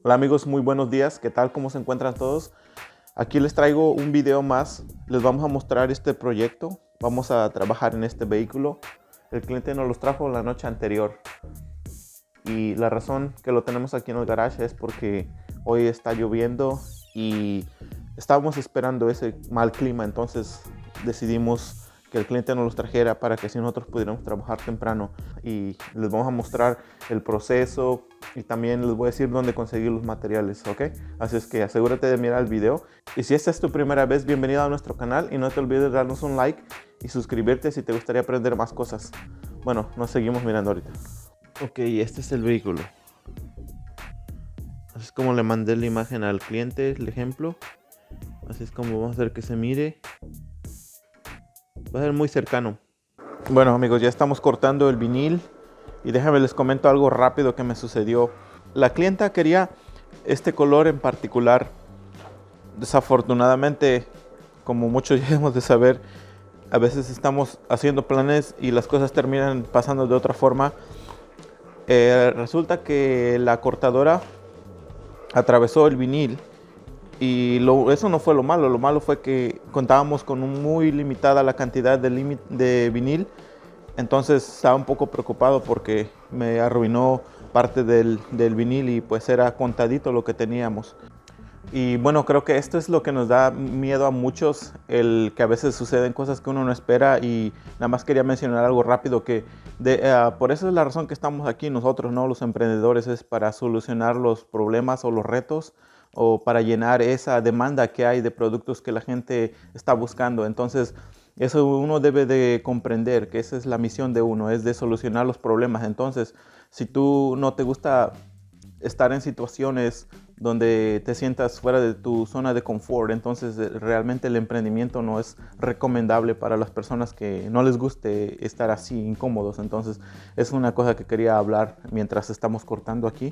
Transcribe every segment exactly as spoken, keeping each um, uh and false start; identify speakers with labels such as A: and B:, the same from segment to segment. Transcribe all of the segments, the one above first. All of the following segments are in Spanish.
A: Hola amigos, muy buenos días. ¿Qué tal? ¿Cómo se encuentran todos? Aquí les traigo un video más. Les vamos a mostrar este proyecto. Vamos a trabajar en este vehículo. El cliente nos los trajo la noche anterior. Y la razón que lo tenemos aquí en el garage es porque hoy está lloviendo y estábamos esperando ese mal clima. Entonces decidimos que el cliente nos los trajera para que así nosotros pudiéramos trabajar temprano. Y les vamos a mostrar el proceso y también les voy a decir dónde conseguir los materiales, ¿ok? Así es que asegúrate de mirar el video. Y si esta es tu primera vez, bienvenido a nuestro canal y no te olvides de darnos un like y suscribirte si te gustaría aprender más cosas. Bueno, nos seguimos mirando ahorita. Ok, este es el vehículo. Así es como le mandé la imagen al cliente, el ejemplo. Así es como vamos a hacer que se mire. Va a ser muy cercano. Bueno amigos, ya estamos cortando el vinil. Y déjame les comento algo rápido que me sucedió. La clienta quería este color en particular. Desafortunadamente, como muchos ya hemos de saber, a veces estamos haciendo planes y las cosas terminan pasando de otra forma. Eh, resulta que la cortadora atravesó el vinil y lo, eso no fue lo malo. Lo malo fue que contábamos con un muy limitada la cantidad de, de vinil. Entonces estaba un poco preocupado porque me arruinó parte del, del vinil y pues era contadito lo que teníamos. Y bueno, creo que esto es lo que nos da miedo a muchos, el que a veces suceden cosas que uno no espera. Y nada más quería mencionar algo rápido que de, uh, por eso es la razón que estamos aquí nosotros, ¿no? Los emprendedores, es para solucionar los problemas o los retos o para llenar esa demanda que hay de productos que la gente está buscando. Entonces eso uno debe de comprender que esa es la misión de uno, es de solucionar los problemas. Entonces, si tú no te gusta estar en situaciones donde te sientas fuera de tu zona de confort, entonces realmente el emprendimiento no es recomendable para las personas que no les guste estar así incómodos. Entonces, es una cosa que quería hablar mientras estamos cortando aquí.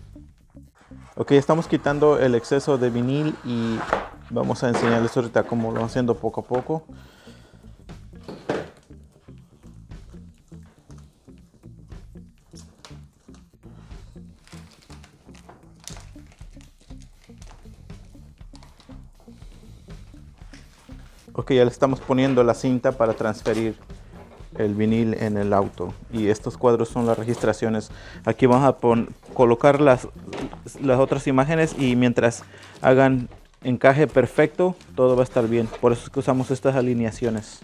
A: Ok, estamos quitando el exceso de vinil y vamos a enseñarles ahorita cómo lo vamos haciendo poco a poco. Ok, ya le estamos poniendo la cinta para transferir el vinil en el auto. Y estos cuadros son las registraciones. Aquí vamos a colocar las, las otras imágenes y mientras hagan encaje perfecto, todo va a estar bien. Por eso es que usamos estas alineaciones.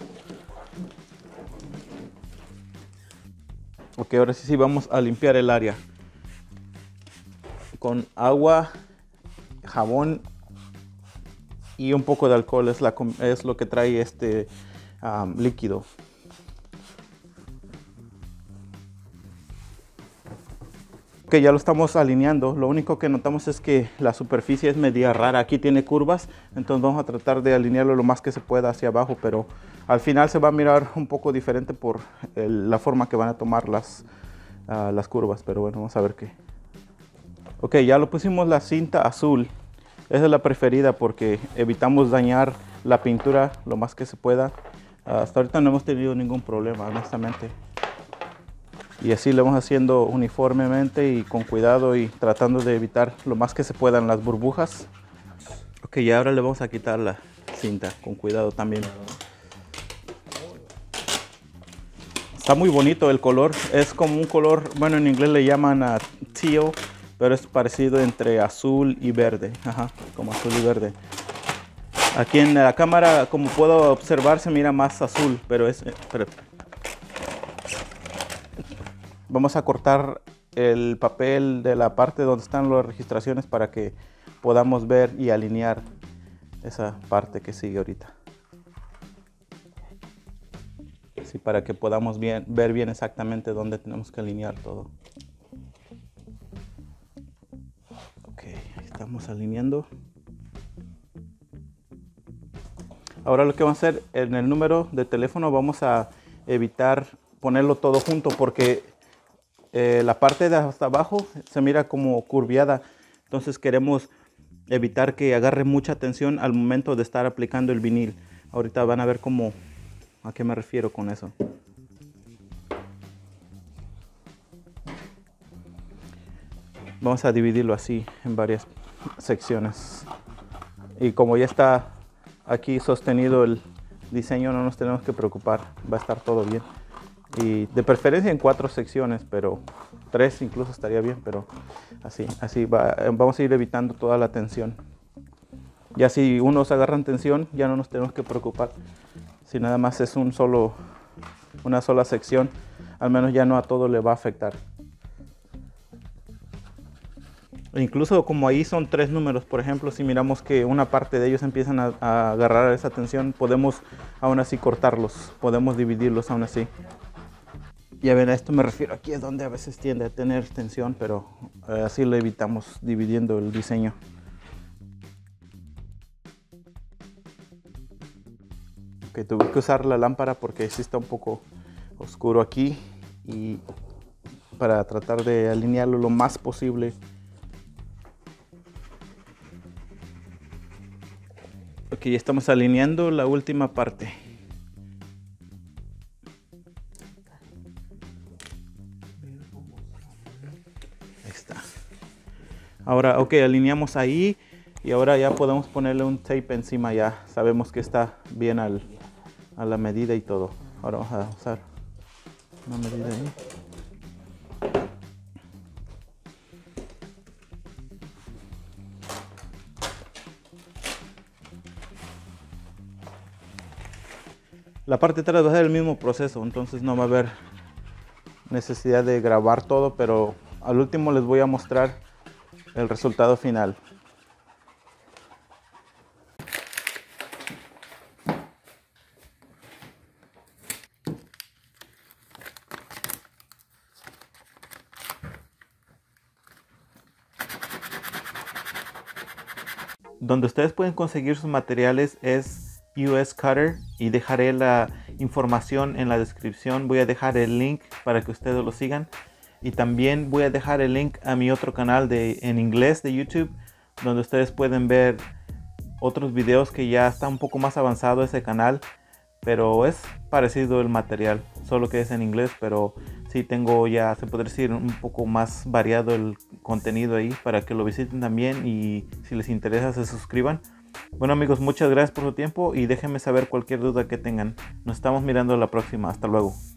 A: Ok, ahora sí, sí vamos a limpiar el área con agua, jabón y un poco de alcohol. Es, la, es lo que trae este um, líquido. Ok, ya lo estamos alineando. Lo único que notamos es que la superficie es media rara. Aquí tiene curvas, entonces vamos a tratar de alinearlo lo más que se pueda hacia abajo, pero al final se va a mirar un poco diferente por el, la forma que van a tomar las, uh, las curvas. Pero bueno, vamos a ver qué. Ok, ya lo pusimos la cinta azul. Esa es la preferida porque evitamos dañar la pintura lo más que se pueda. Uh, hasta ahorita no hemos tenido ningún problema, honestamente. Y así lo vamos haciendo uniformemente y con cuidado y tratando de evitar lo más que se puedan las burbujas. Ok, y ahora le vamos a quitar la cinta con cuidado también. Está muy bonito el color. Es como un color, bueno, en inglés le llaman a teal, pero es parecido entre azul y verde. Ajá, como azul y verde. Aquí en la cámara, como puedo observar, se mira más azul, pero es... Pero, vamos a cortar el papel de la parte donde están las registraciones para que podamos ver y alinear esa parte que sigue ahorita. Así para que podamos bien, ver bien exactamente dónde tenemos que alinear todo. Ok, ahí estamos alineando. Ahora lo que vamos a hacer en el número de teléfono, vamos a evitar ponerlo todo junto porque Eh, la parte de hasta abajo se mira como curviada, entonces queremos evitar que agarre mucha tensión al momento de estar aplicando el vinil. Ahorita van a ver cómo, a qué me refiero con eso.
B: vamos a dividirlo así en varias secciones. Y como ya está aquí sostenido el diseño, no nos tenemos que preocupar, va a estar todo bien. Y de preferencia en cuatro secciones, pero tres incluso estaría bien, pero así, así va, vamos a ir evitando toda la tensión. Ya si unos agarran tensión, ya no nos tenemos que preocupar. Si nada más es un solo, una sola sección, al menos ya no a todo le va a afectar. E incluso como ahí son tres números, por ejemplo, si miramos que una parte de ellos empiezan a, a agarrar esa tensión, podemos aún así cortarlos, podemos dividirlos aún así. Ya ven, a esto me refiero, aquí es donde a veces tiende a tener tensión, pero eh, así lo evitamos dividiendo el diseño. Okay, tuve que usar la lámpara porque sí está un poco oscuro aquí y para tratar de alinearlo lo más posible. Ok, ya estamos alineando la última parte. Ahí está. Ahora, ok, alineamos ahí y ahora ya podemos ponerle un tape encima, ya sabemos que está bien al, a la medida y todo. Ahora vamos a usar una medida ahí. La parte de atrás va a ser el mismo proceso, entonces no va a haber necesidad de grabar todo, pero al último les voy a mostrar el resultado final. Donde ustedes pueden conseguir sus materiales es U S Cutter y dejaré la información en la descripción. Voy a dejar el link para que ustedes lo sigan y también voy a dejar el link a mi otro canal de, en inglés de YouTube, donde ustedes pueden ver otros videos que ya está un poco más avanzado ese canal, pero es parecido el material, solo que es en inglés, pero sí tengo ya, se podría decir, un poco más variado el contenido ahí para que lo visiten también y si les interesa se suscriban. Bueno amigos, muchas gracias por su tiempo y déjenme saber cualquier duda que tengan. Nos estamos mirando la próxima. Hasta luego.